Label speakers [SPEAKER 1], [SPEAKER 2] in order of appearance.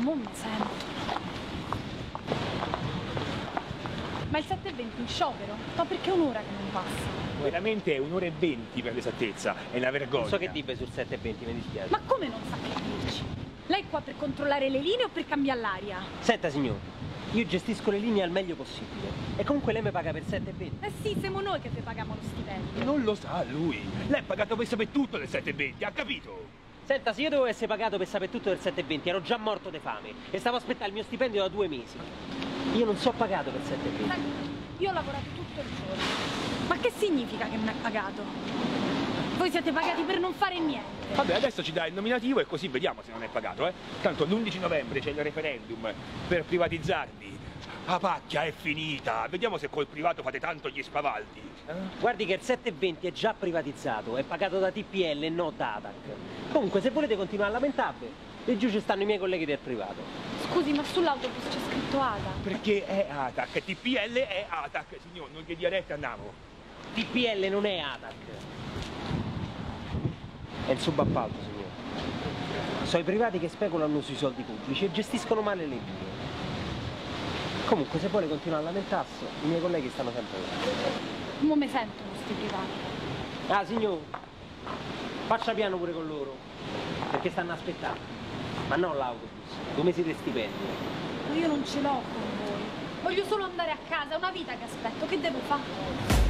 [SPEAKER 1] mo mi sento. Ma il 7:20 in sciopero? No, perché è un'ora che non passa.
[SPEAKER 2] Veramente è 1 ora e 20 per l'esattezza, è una vergogna.
[SPEAKER 3] Non so che dive sul 7:20, mi dispiace.
[SPEAKER 1] Ma come non sa che dirci? Lei è qua per controllare le linee o per cambiare l'aria?
[SPEAKER 3] Senta signore, io gestisco le linee al meglio possibile. E comunque lei mi paga per 7,20.
[SPEAKER 1] Eh sì, siamo noi che vi paghiamo lo stipendio.
[SPEAKER 2] Non lo sa lui. Lei è pagato per sapere tutto del 720, ha capito?
[SPEAKER 3] Senta, se io dovevo essere pagato per sapere tutto del 7,20 ero già morto di fame e stavo aspettando il mio stipendio da 2 mesi. Io non so pagato per 7,20.
[SPEAKER 1] Io ho lavorato tutto il giorno. Ma che significa che non è pagato? Voi siete pagati per non fare niente.
[SPEAKER 2] Vabbè, adesso ci dai il nominativo e così vediamo se non è pagato, eh? Tanto l'11 novembre c'è il referendum per privatizzarvi. La pacchia è finita, vediamo se col privato fate tanto gli spavaldi.
[SPEAKER 3] Guardi che il 7,20 è già privatizzato, è pagato da TPL e non da ATAC. Comunque, se volete continuare a lamentarvi, e giù ci stanno i miei colleghi del privato.
[SPEAKER 1] Scusi, ma sull'autobus c'è scritto ATA.
[SPEAKER 2] Perché è ATAC, TPL è ATAC, signor, non gli dia retta, andiamo.
[SPEAKER 3] TPL non è ATAC. È il subappalto, signore. Sono i privati che speculano sui soldi pubblici e gestiscono male le vie. Comunque, se vuole continuare a lamentarsi, i miei colleghi stanno sempre là.
[SPEAKER 1] Mo me sentono sti privati.
[SPEAKER 3] Ah, signore, faccia piano pure con loro, perché stanno aspettando. Ma non l'autobus, 2 mesi di stipendio.
[SPEAKER 1] Ma io non ce l'ho con voi. Voglio solo andare a casa, è una vita che aspetto, che devo fare?